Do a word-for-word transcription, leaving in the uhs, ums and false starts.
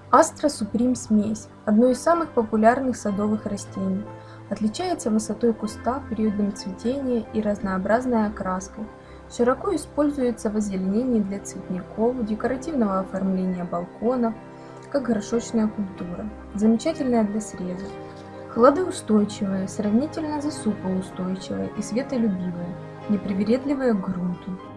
Астра Суприм смесь – одно из самых популярных садовых растений. Отличается высотой куста, периодом цветения и разнообразной окраской. Широко используется в озеленении для цветников, декоративного оформления балконов, как горшочная культура. Замечательная для среза. Хладоустойчивая, сравнительно засухоустойчивая и светолюбивая, непривередливая к грунту.